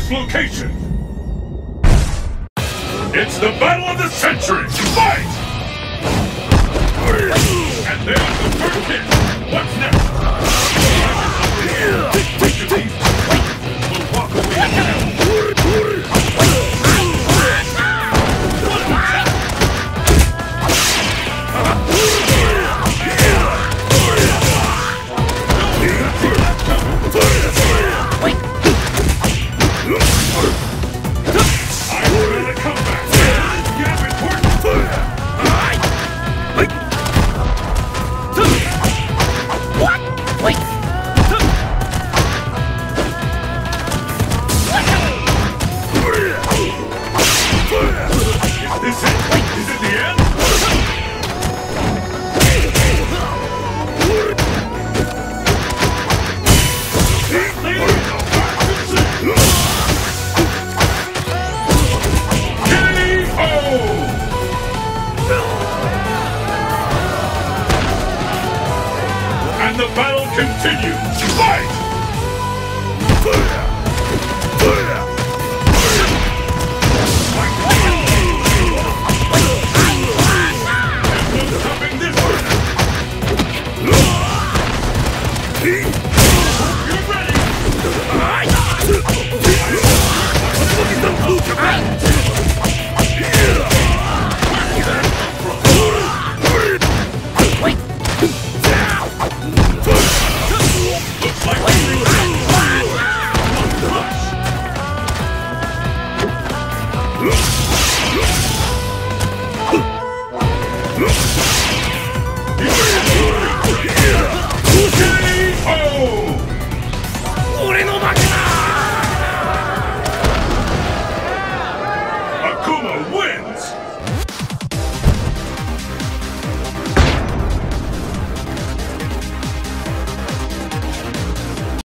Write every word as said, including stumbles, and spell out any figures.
this location! It's the battle of the century! Fight! And there's the first hit! What's next? Which of these will walk away now? And the battle continues! Fight!